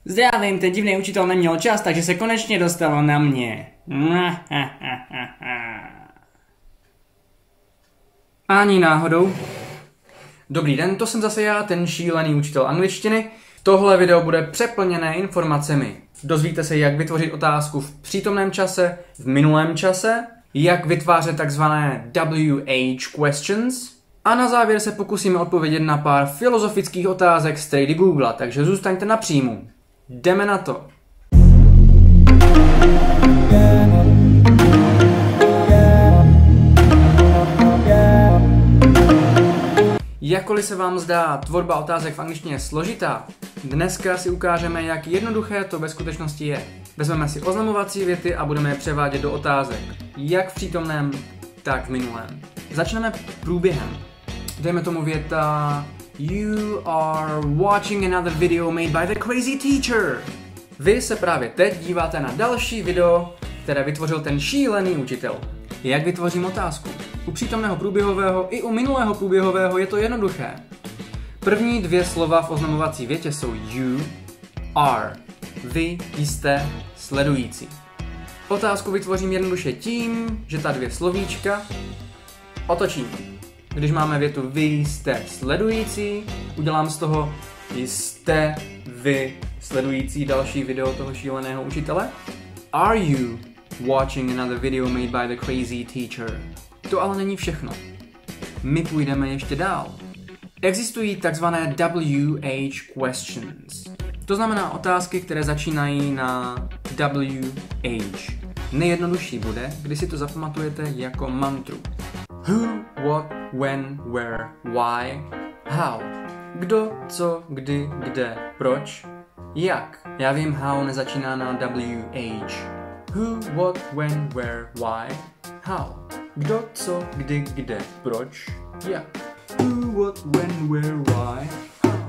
Zdravím, ten divný učitel neměl čas, takže se konečně dostalo na mě. Ani náhodou. Dobrý den, to jsem zase já, ten šílený učitel angličtiny. Tohle video bude přeplněné informacemi. Dozvíte se, jak vytvořit otázku v přítomném čase, v minulém čase, jak vytvářet takzvané WH questions a na závěr se pokusíme odpovědět na pár filozofických otázek z trady Google, takže zůstaňte na příjmu. Jdeme na to. Jakkoliv se vám zdá tvorba otázek v angličtině složitá, dneska si ukážeme, jak jednoduché to ve skutečnosti je. Vezmeme si oznamovací věty a budeme je převádět do otázek, jak v přítomném, tak v minulém. Začneme průběhem. Dejme tomu věta You are watching another video made by the crazy teacher. Vy se právě teď díváte na další video, které vytvořil ten šílený učitel. Jak vytvořím otázku? U přítomného průběhového i u minulého průběhového je to jednoduché. První dvě slova v oznamovací větě jsou you are. Vy jste sledující. Otázku vytvořím jednoduše tím, že ta dvě slovíčka otočím. Když máme větu vy jste sledující, udělám z toho jste vy sledující další video toho šíleného učitele. Are you watching another video made by the crazy teacher? To ale není všechno. My půjdeme ještě dál. Existují takzvané WH questions. To znamená otázky, které začínají na WH. Nejjednodušší bude, když si to zapamatujete jako mantru. Who, what, when, where, why, how. Kdo, co, kdy, kde, proč, jak. Já vím, how nezačíná na WH. Who, what, when, where, why, how. Kdo, co, kdy, kde, proč, jak. Who, what, when, where, why, how.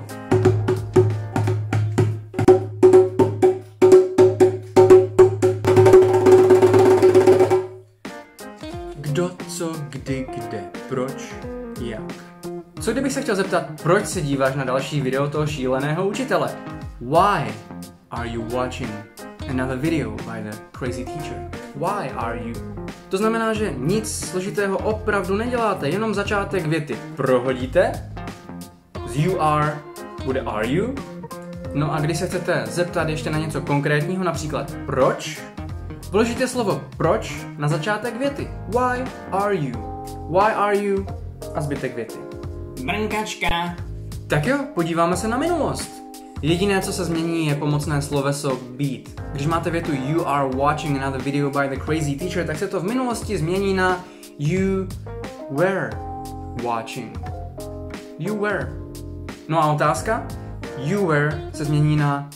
Kdo, co, kdy, kde, proč, jak. Co kdybych se chtěl zeptat, proč se díváš na další video toho šíleného učitele? Why are you watching another video by the crazy teacher? Why are you? To znamená, že nic složitého opravdu neděláte, jenom začátek věty prohodíte, z you are bude are you, no a když se chcete zeptat ještě na něco konkrétního, například proč, vložíte slovo proč na začátek věty. Why are you? Why are you? A zbytek věty. Brnkačka. Tak jo, podíváme se na minulost. Jediné, co se změní, je pomocné sloveso být. Když máte větu You are watching another video by the crazy teacher, tak se to v minulosti změní na You were watching. You were. No a otázka? You were se změní na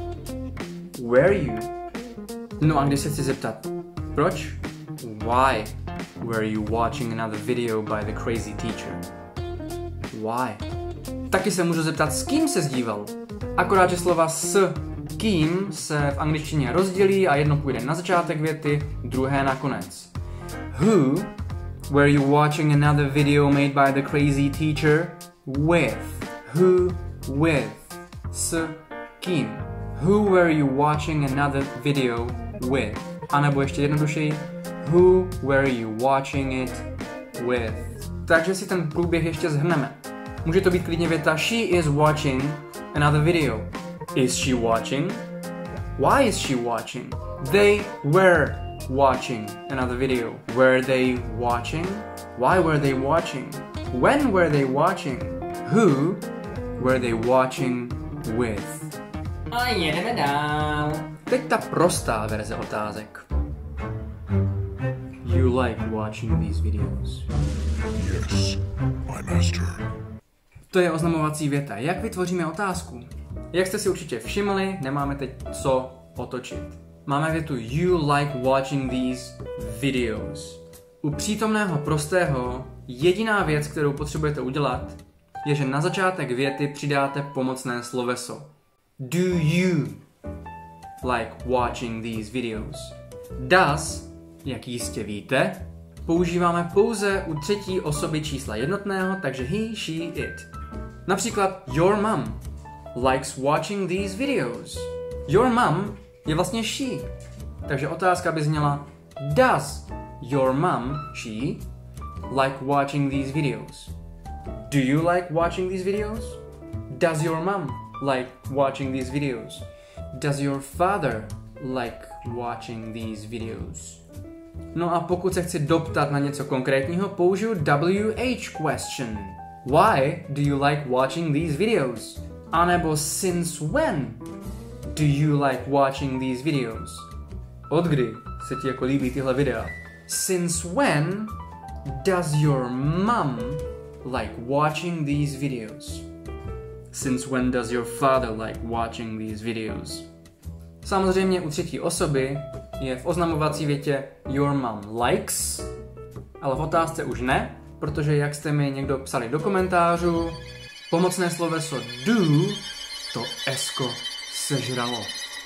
Were you? No a když se chci zeptat, proč? Why were you watching another video by the crazy teacher? Why? Taky se můžu zeptat, s kým se díval. Akorát, že slova s kým se v angličtině rozdělí a jedno půjde na začátek věty, druhé na konec. Who were you watching another video made by the crazy teacher with? Who with? S kým? Who were you watching another video with? A nebo ještě jednodušeji, who were you watching it with? Takže si ten průběh ještě shrneme. Může to být klidně věta She is watching another video. Is she watching? Why is she watching? They were watching another video. Were they watching? Why were they watching? When were they watching? Who were they watching with? A jedeme dál. Teď ta prostá verze otázek. You like watching these videos? Yes, my master. To je oznamovací věta. Jak vytvoříme otázku? Jak jste si určitě všimli, nemáme teď co otočit. Máme větu You like watching these videos. U přítomného prostého jediná věc, kterou potřebujete udělat, je, že na začátek věty přidáte pomocné sloveso. Do you like watching these videos? Does, jak jistě víte, používáme pouze u třetí osoby čísla jednotného, takže he, she, it. Například your mom likes watching these videos. Your mom je vlastně she. Takže otázka by zněla does your mom, she, like watching these videos? Do you like watching these videos? Does your mom like watching these videos? Does your father like watching these videos? No a pokud se chci doptat na něco konkrétního, použiju WH question. Why do you like watching these videos? A nebo since when do you like watching these videos? Od kdy se ti jako líbí tyhle videa? Since when does your mom like watching these videos? Since when does your father like watching these videos? Samozřejmě u třetí osoby je v oznamovací větě your mom likes, ale v otázce už ne, protože jak jste mi někdo psali do komentářů, pomocné sloveso do to esko sežralo.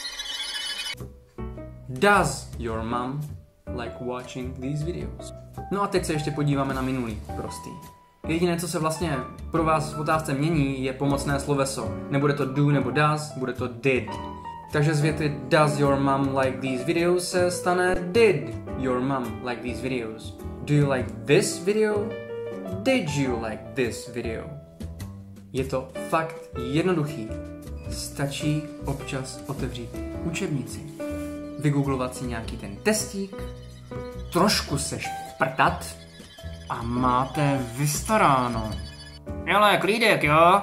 Does your mom like watching these videos? No a teď se ještě podíváme na minulý prostý. Jediné, co se vlastně pro vás v otázce mění, je pomocné sloveso. Nebude to do nebo does, bude to did. Takže z věty does your mom like these videos se stane did your mom like these videos. Do you like this video? Did you like this video? Je to fakt jednoduchý. Stačí občas otevřít učebnici, vygooglovat si nějaký ten testík, trošku se šprtat a máte vystaráno. Hele, klídek, jo?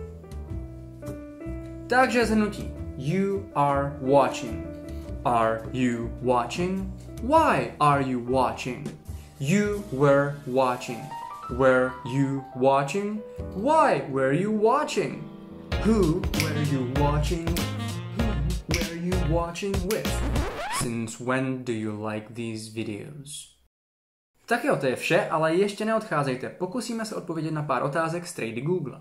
Takže shrnutí. You are watching. Are you watching? Why are you watching? You were watching. Were you watching? Why were you watching? Who were you watching? Who were you watching with? Since when do you like these videos? Tak jo, to je vše, ale ještě neodcházejte. Pokusíme se odpovědět na pár otázek z trady Google.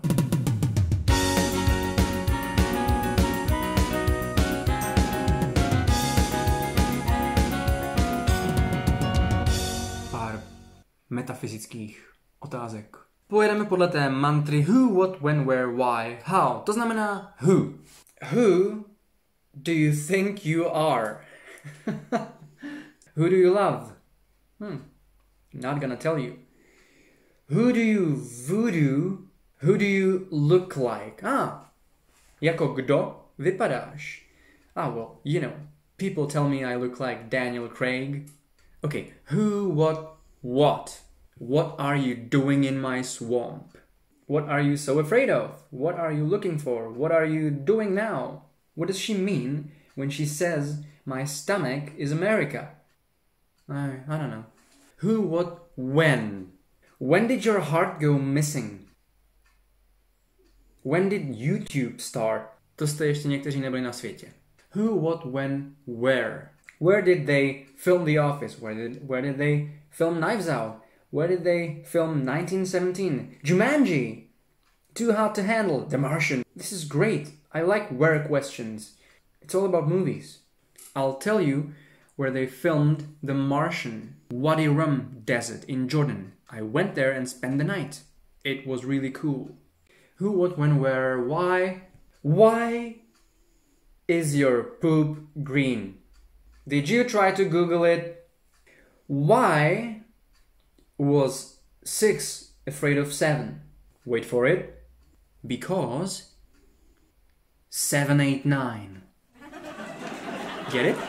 Pár metafyzických otázek. Pojedeme podle té mantry who, what, when, where, why, how. To znamená who. Who do you think you are? Who do you love? Not gonna tell you. Who do you voodoo? Who do you look like? Jako kdo vypadáš? Well, you know, people tell me I look like Daniel Craig. Okay, who, what? What are you doing in my swamp? What are you so afraid of? What are you looking for? What are you doing now? What does she mean when she says my stomach is America? I don't know. Who, what, when? When did your heart go missing? When did YouTube start? To jste ještě někteří nebyli na světě. Who, what, when, where? Where did they film The Office? Where did they film Knives Out? Where did they film 1917? Jumanji! Too Hot to Handle, The Martian. This is great. I like where questions. It's all about movies. I'll tell you where they filmed The Martian. Wadi Rum Desert in Jordan. I went there and spent the night. It was really cool. Who, what, when, where, why? Why is your poop green? Did you try to Google it? Why was 6 afraid of 7? Wait for it. Because 7, 8, 9. Get it?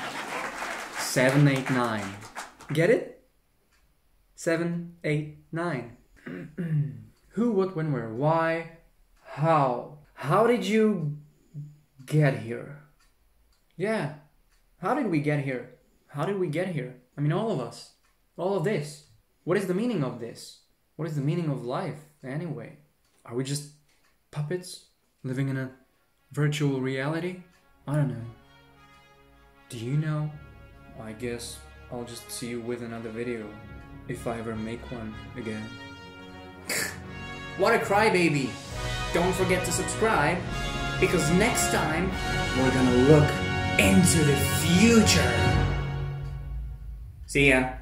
7, 8, 9. Get it? 7, 8, 9. Who, what, when, where, why, how? How did you get here? Yeah. How did we get here? How did we get here? I mean, all of us. All of this. What is the meaning of this? What is the meaning of life, anyway? Are we just puppets living in a virtual reality? I don't know. Do you know? I guess I'll just see you with another video, if I ever make one again. What a crybaby! Don't forget to subscribe, because next time we're gonna look into the future. See ya!